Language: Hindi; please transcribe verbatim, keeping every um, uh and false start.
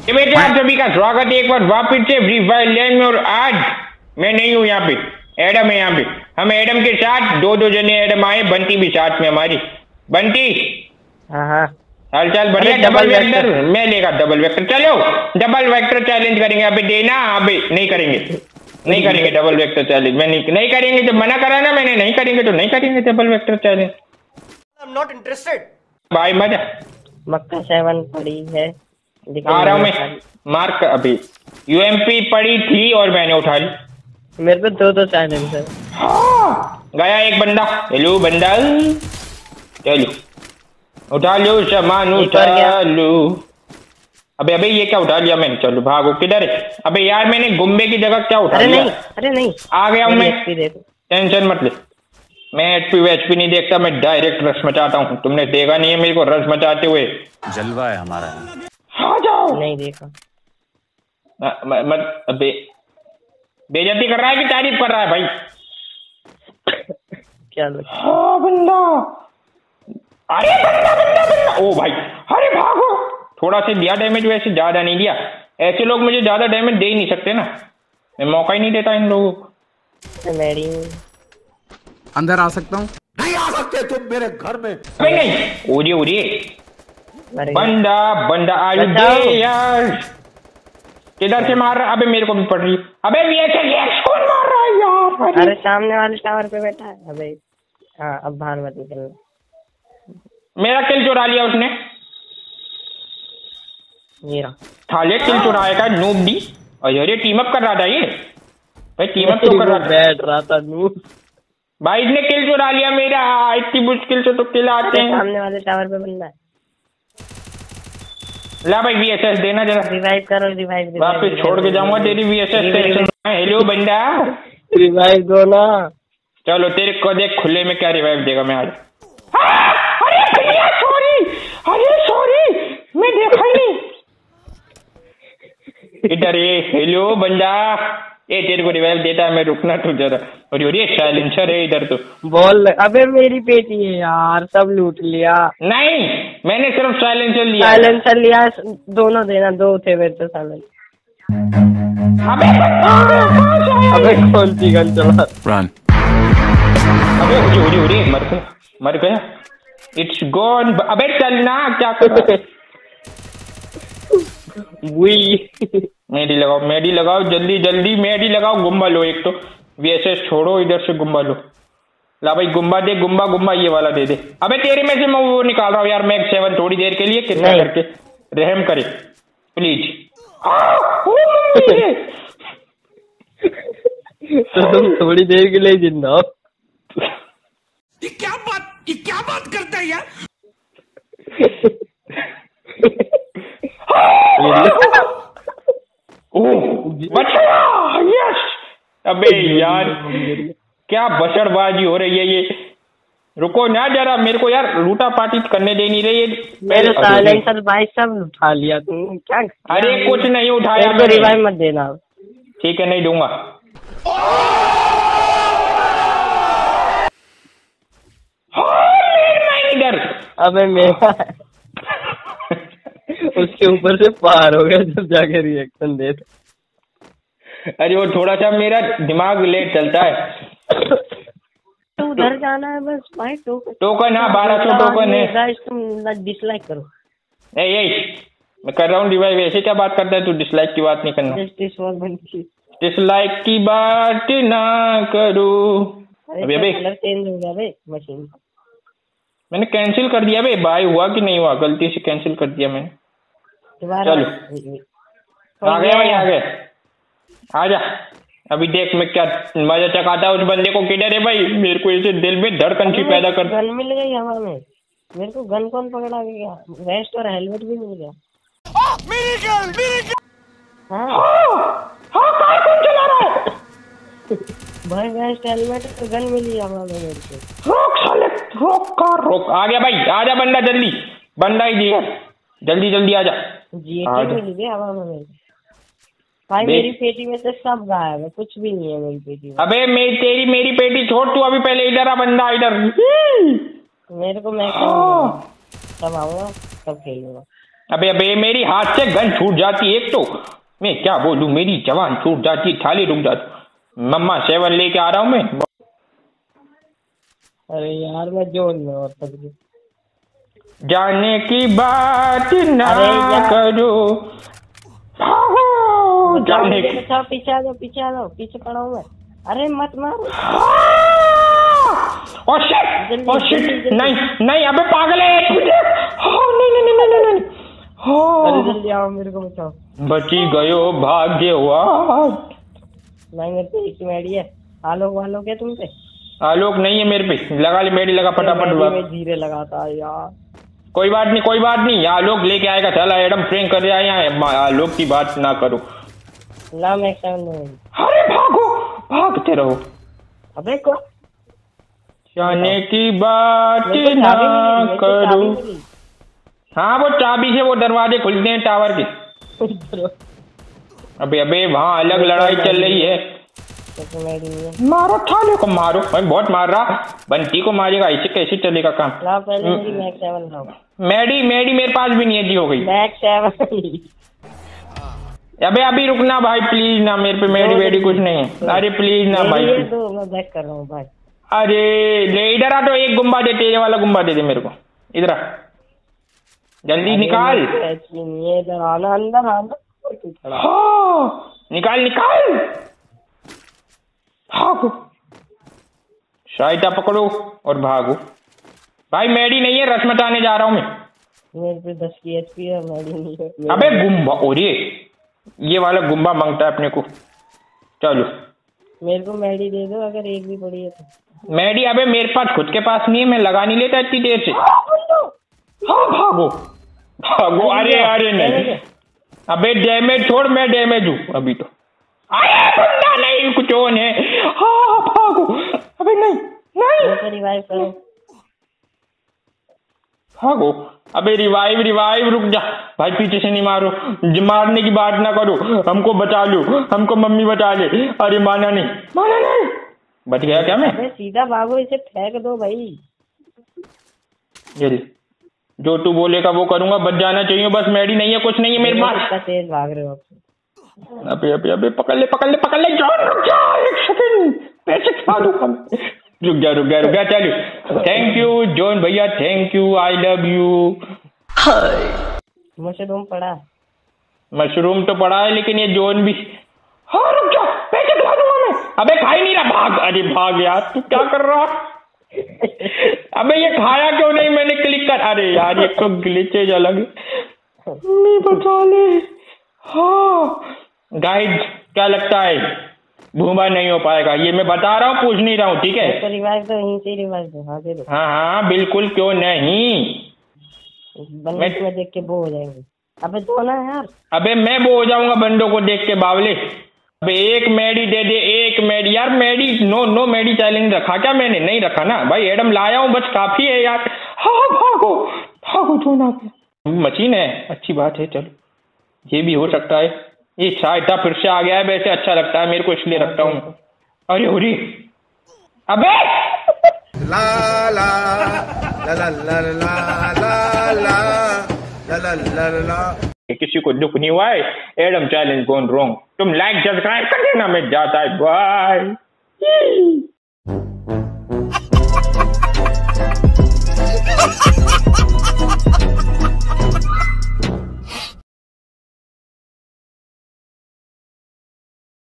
ये बेटे आप सभी का स्वागत है एक बार वापिस से फ्री फायर लैंड में। और आज मैं नहीं हूँ यहाँ पे, एडम है यहाँ पे। हम एडम के साथ दो दो जने एडम आए, बंटी भी साथ में हमारी। बंटी हाँ हाँ हाल चाल बढ़िया। डबल वेक्टर मैं लेगा, डबल वेक्टर। चलो डबल वेक्टर चैलेंज करेंगे। अबे देना, अबे नहीं करेंगे, नहीं करेंगे डबल वेक्टर चैलेंज। मैं नहीं नहीं करेंगे, जब मना करा ना मैंने, नहीं करेंगे तो नहीं करेंगे double vector challenge. I am not interested भाई मजा। मक्का सेवन पड़ी है, आ रहा हूँ मैं। मार्क अभी यूएमपी पड़ी थी और मैंने उठा ली। मेरे पे दो दो चैलेंज है। हाँ, गया एक बंदा। हेलो बंदा, चलो उठा लो सामान, उठा लो। अबे अबे ये क्या उठा लिया मैंने? चलो भागो, किधर है? अबे यार मैंने गुम्बे की जगह क्या उठा अरे लिया? नहीं, अरे नहीं, आ गया हूँ मैं। देखो टेंशन मत ले, मैं एचपी वेचपी नहीं देखता, मैं डायरेक्ट रस मचाता हूँ। तुमने देखा नहीं है मेरे को रस मचाते हुए? जलवा है हमारा। आ जाओ। नहीं देखा। मत अबे बेइज्जती कर रहा है कि तारीफ कर रहा है भाई? क्या लगता? हाँ बंदा, अरे बंदा बंदा बंदा। ओ भाई, अरे भागो। थोड़ा सा दिया डैमेज, वैसे ज्यादा नहीं दिया। ऐसे लोग मुझे ज्यादा डैमेज दे ही नहीं सकते ना, मैं मौका ही नहीं देता इन लोगों को। मेरी अंदर आ सकता हूँ? नहीं आ सकते तुम मेरे घर में। अबे नहीं, ओरे ओरे बंदा बंदा आयु दे यार। किधर से मार रहा? अबे मेरे को भी पड़ रही। अबे वीएचएस कौन मार रहा है यार? अरे सामने वाले टावर पे बैठा है। अबे हाँ, अब बाहर मत निकलना। मेरा किल चुरा लिया उसने। ये रहा थाले किल चुराएगा नूब दी। अरे टीम अप कर रहा था ये भाई, टीम अप तो कर रहा था। बैठ रहा था नूब भाई इसने किल चुरा लिया मेरा। इतनी मुश्किल से तो किल आते हैं। सामने वाले टावर पे बंदा है। ला भाई वीएसएस देना जरा। रिवाइव करो, रिवाइव वापस छोड़ के जाऊंगा तेरी वीएसएस। हेलो बंदा, रिवाइव दो ना। चलो तेरे को देख खुले में क्या रिवाइव देगा। मैं आज अरे भैया सॉरी, अरे सॉरी मैं देखा ही नहीं। इधर ये हेलो बंदा, ए तेरे को रिवाइव देता है मैं, रुकना तू जरा। और ये साइलेंसर है इधर तो। बोल। अबे मेरी पेटी है यार, सब लूट लिया। नहीं मैंने सिर्फ साइलेंसर लिया। साइलेंसर लिया, दोनों देना। दो थे मेरे तो साइलेंसर। अबे अबे कौन सी गन चला? रन। अबे उड़ी उड़ी उड़ी मर गया, मर गया। It's gone. अबे चलना, क्या कर रहा है? मेडी लगाओ, मेडी लगाओ जल्दी जल्दी, मेडी लगाओ। गुम्बा लो एक तो, वीएसएस छोड़ो, इधर से गुम्बा लो। ला भाई गुम्बा दे, गुम्बा गुम्बा ये वाला दे दे। अबे तेरे में से मैं वो निकाल रहा हूँ यार, मैग सेवन थोड़ी देर के लिए, कितना करके रहम करे प्लीज। तो तुम थोड़ी देर के लिए जिंदा हो। ये क्या बात, ये क्या बात करता है यार? बचा, यस। अबे यार क्या बशरबाजी हो रही है ये। रुको ना जरा, मेरे को यार लूटा पार्टी करने दे नहीं रही। मेरे साइलेंसर भाई सब उठा लिया तुम, क्या? अरे कुछ नहीं उठाया। तो रिवाइव मत देना। ठीक है नहीं दूंगा। इधर अबे मेरा उसके ऊपर से पार हो गया जब जाके रिएक्शन दे। अरे वो थोड़ा सा मेरा दिमाग लेट चलता है। तो उधर जाना है बस भाई। टोकन टोकन हाँ, बारह सौ टोकन है। गाइस तुम डिसलाइक करो। ए यही मैं कर रहा हूँ रिवाइव। ऐसे क्या बात करता है तू? डिसलाइक की बात नहीं करना। डिसलाइक की बात ना करो। अबे अबे कलर चेंज हो गया भाई मशीन। मैंने कैंसिल कर दिया भाई। बाय हुआ कि नहीं हुआ, गलती से कैंसिल कर दिया मैंने। चलो आ गया भाई, आ गया। आजा अभी देख मैं क्या मजा चकाता उस बंदे को। किधर है भाई? मेरे को ऐसे दिल में धड़कन सी पैदा कर। गन मिल गई हवा में मेरे को। गन कौन पकड़ा गया? वेस्ट और हेलमेट भी मिल गया। मेरी गन, मेरी गन। हाँ हाँ, कार कौन चला रहा है? भाई वेस्ट हेलमेट तो गन मिली हवा में मेरे को। रोक साले, रोक कार रोक। आ गया भाई, आजा बंदा जल्दी। बंदा ही दिया, जल्दी जल्दी आजा। जीएटी मिली थी हवा में मेरे भाई। मेरी पेटी में तो सब गायब है, कुछ भी नहीं है मेरी पेटी में। अबे मेरी तेरी मेरी पेटी छोड़, तू अभी पहले इधर आ बंदा, इधर। मेरे को मैं तब आऊंगा तब खेलूंगा। अबे अबे मेरी हाथ से गन छूट जाती एक तो मैं क्या बोलूं, मेरी जवान छूट जाती, थाली रुक जाती। मम्मा सेवन लेके आ रहा हूँ मैं। अरे यार मैं जोन में और तक भी। जाने की बात ना अरे यार। करो, भागो, जाने की बचाओ, पीछे आ जाओ, पीछे आ जाओ, पीछे पड़ा हूँ मैं। अरे मत मारो। ओ शिट, जल्दी, ओ शिट, जल्दी, जल्दी। नहीं नहीं अबे पागल है तुझे। हाँ, नहीं नहीं नहीं नहीं नहीं अरे हाँ, जल्दी आओ, मेरे को बचाओ। बची गयो भाग्यवान। नहीं मेरे पे एक मेडी है। आलोक वालोक है तुम पे? आलोक नहीं है मेरे पे, लगा ले मेरी, लगा फटाफट। मेडी में धीरे लगाता है यार। कोई बात नहीं कोई बात नहीं, आलोक लेके आएगा। चला एडम प्रैंक कर रहा है यहाँ, आलोक की बात ना करो। ना मैं सेवन नहीं। अरे भागो, भागते रहो। अबे को जाने की बात मेरे को ना चाबी मिली, मेरे को करो। चाबी मिली। हाँ वो चाबी से वो दरवाजे खुलते हैं टावर के। अबे अबे वहाँ अलग लड़ाई चल रही है। तो मेडी है। मारो ठाले को मारो, मैं बहुत मार रहा। बंटी को मारेगा, ऐसे कैसे चलेगा काम। लाओ पहले मेरी मैक्स सेवन लाओ। मैडी मैडी मेरे पास भी नहीं है जी, हो गई। Max seven. अबे अभी रुकना भाई प्लीज ना, मेरे पे मेडी वेडी कुछ नहीं है। अरे प्लीज ना भाई। ये दो मैं बैक कर रहा हूँ भाई। अरे ले इधर आ, तो एक गुम्बा दे, तेरे वाला गुम्बा दे दे मेरे को। इधर आ, जल्दी निकाल। ये इधर आना, अंदर आना। हाँ, निकाल निकाल, भागो, शायद पकड़ो और भागो। भाई मेडी नहीं है, रस मचाने जा रहा हूँ मैं। मेरे पे दस की एचपी है, मेडी नहीं है। अबे गुम्बा, ओरे ये वाला गुम्बा मांगता है अपने को। चलो मेरे को मेडी दे दो अगर एक भी पड़ी है तो। मेडी अबे मेरे पास खुद के पास नहीं है, मैं लगा नहीं लेता इतनी देर से। हाँ भागो भागो। अरे अरे नहीं, अबे डैमेज छोड़, मैं डैमेज हूँ अभी तो। अरे बंदा नहीं, कुछ और है। हाँ भागो। अबे नहीं नहीं, रिवाइव करो, भागो। अबे रिवाइव रिवाइव, रुक जा भाई, पीछे से नहीं मारो, मारने की बात ना करो। हमको बचा लो, हमको मम्मी बचा ले। अरे माना नहीं, माना नहीं। बच गया क्या मैं? अबे सीधा भागो, इसे फेंक दो भाई। जल्दी, जो तू बोलेगा वो करूंगा, बच जाना चाहिए बस। मेडी नहीं है, कुछ नहीं है मेरे पास। कितना तेज भाग रहे हो। अबे अबे अबे पकड़ ले पकड़ ले पकड़ ले जॉन, रुक जा एक सेकंड, पैसे खा दूंगा। रुक जा रुक जा रुक जा, चलो। थैंक यू जॉन भैया, thank you, I love you. Mushroom पड़ा, मशरूम तो पड़ा है, लेकिन ये जॉन भी। हाँ रुक जा, पैसे खा दूंगा मैं। अबे खा ही नहीं रहा, भाग। अरे भाग यार, तू क्या कर रहा। अबे ये खाया क्यों नहीं मैंने, क्लिक कर। अरे यार ये तो ग्लिचेज अलग है। मैं बचा ले। हाँ गाइड, क्या लगता है भूमा नहीं हो पाएगा? ये मैं बता रहा हूँ, पूछ नहीं रहा हूँ, ठीक है? तो रिवाइव तो यहीं से रिवाइव दो। हाँ दे दो। हाँ हाँ बिल्कुल, क्यों नहीं। बंदे में देख के वो हो जाएंगे। अबे दो ना यार। अबे मैं वो हो जाऊंगा बंदों को देख के, बावले। अबे एक मेडी दे दे, एक मेडी यार। Medi no no medi challenge रखा क्या मैंने? नहीं रखा ना भाई, एडम लाया हूँ बस, काफी है यार। हाँ भागो भागो, जो ना मशीन है, अच्छी बात है। चलो ये भी हो सकता है। ये शायद फिर से आ गया है, वैसे अच्छा लगता है मेरे को, इसलिए रखता हूँ। अरे हो रही, अबे ला ला ला ला ला ला ला ला ला ला ला। किसी को दुख नहीं हुआ है। Adam challenge gone wrong. तुम लाइक सब्सक्राइब कर देना, मैं जाता है, बाय।